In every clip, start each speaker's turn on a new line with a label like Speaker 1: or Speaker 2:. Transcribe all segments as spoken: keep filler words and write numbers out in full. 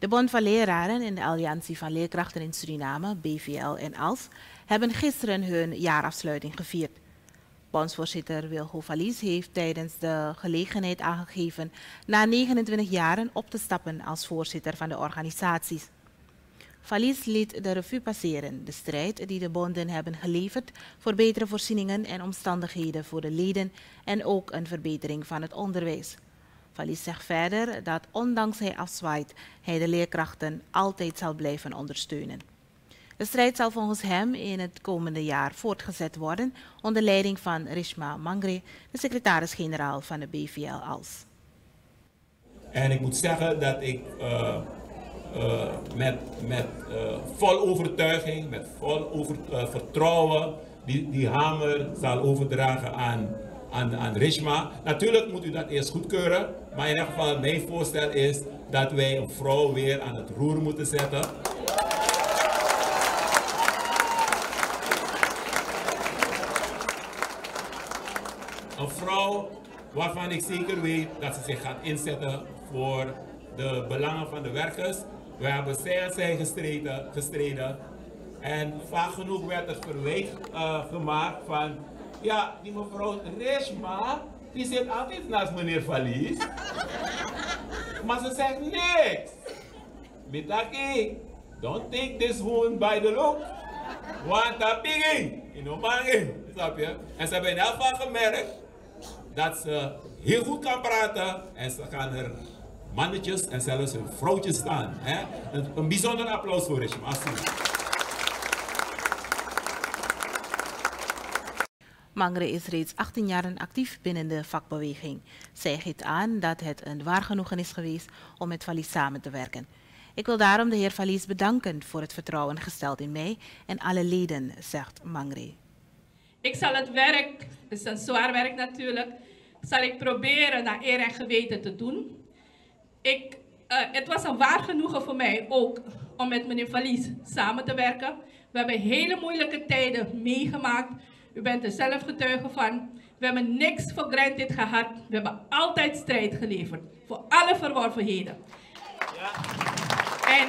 Speaker 1: De Bond van Leraren en de Alliantie van Leerkrachten in Suriname, B V L en A L S, hebben gisteren hun jaarafsluiting gevierd. Bondsvoorzitter Wilgo Valies heeft tijdens de gelegenheid aangegeven na negenentwintig jaren op te stappen als voorzitter van de organisaties. Valies liet de revue passeren, de strijd die de bonden hebben geleverd voor betere voorzieningen en omstandigheden voor de leden en ook een verbetering van het onderwijs. Valies zegt verder dat ondanks hij afzwaait, hij de leerkrachten altijd zal blijven ondersteunen. De strijd zal volgens hem in het komende jaar voortgezet worden onder leiding van Reshma Mangre, de secretaris-generaal van de B V L A L S.
Speaker 2: En ik moet zeggen dat ik uh, uh, met, met uh, vol overtuiging, met vol over, uh, vertrouwen die, die hamer zal overdragen aan, aan, aan Reshma. Natuurlijk moet u dat eerst goedkeuren, maar in ieder geval mijn voorstel is dat wij een vrouw weer aan het roer moeten zetten. Een vrouw waarvan ik zeker weet dat ze zich gaat inzetten voor de belangen van de werkers. We hebben zij en zij gestreden, gestreden. En vaak genoeg werd er verwijt uh, gemaakt van, ja, die mevrouw Reshma, die zit altijd naast meneer Valies. Maar ze zegt niks. Mitaki, don't take this woman by the look. Want dat pinging, in omanging, snap je? En ze hebben in elk geval gemerkt dat ze heel goed kan praten en ze gaan er mannetjes en zelfs hun vrouwtjes staan. Hè? Een, een bijzonder applaus voor Reshma.
Speaker 1: Mangre is reeds achttien jaar actief binnen de vakbeweging. Zij geeft aan dat het een waar genoegen is geweest om met Valies samen te werken. Ik wil daarom de heer Valies bedanken voor het vertrouwen gesteld in mij en alle leden, zegt Mangre.
Speaker 3: Ik zal het werk, het is een zwaar werk natuurlijk, zal ik proberen naar eer en geweten te doen. Ik, uh, het was een waar genoegen voor mij ook om met meneer Valies samen te werken. We hebben hele moeilijke tijden meegemaakt. U bent er zelf getuige van. We hebben niks voor granted gehad. We hebben altijd strijd geleverd voor alle verworvenheden. Ja. En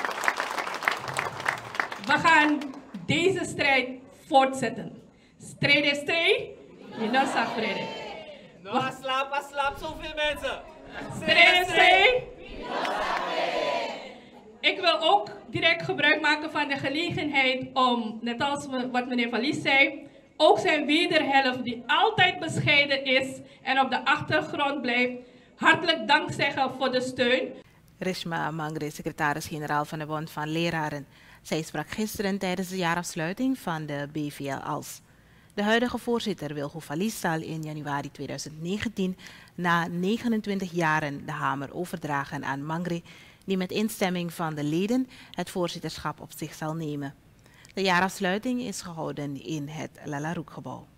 Speaker 3: we gaan deze strijd voortzetten. Strijd is strijd, je nog zag vrede.
Speaker 4: No, slaap, slaap zoveel mensen.
Speaker 3: Strijd is strijd. Ik wil ook direct gebruik maken van de gelegenheid om, net als wat meneer Valies zei, ook zijn wederhelft die altijd bescheiden is en op de achtergrond blijft, hartelijk dank zeggen voor de steun.
Speaker 1: Reshma Mangre, secretaris-generaal van de Bond van Leraren. Zij sprak gisteren tijdens de jaarafsluiting van de B V L A L S. De huidige voorzitter Wilgo Valies zal in januari tweeduizend negentien na negenentwintig jaren de hamer overdragen aan Mangre, die met instemming van de leden het voorzitterschap op zich zal nemen. De jaarafsluiting is gehouden in het Lalaroek-gebouw.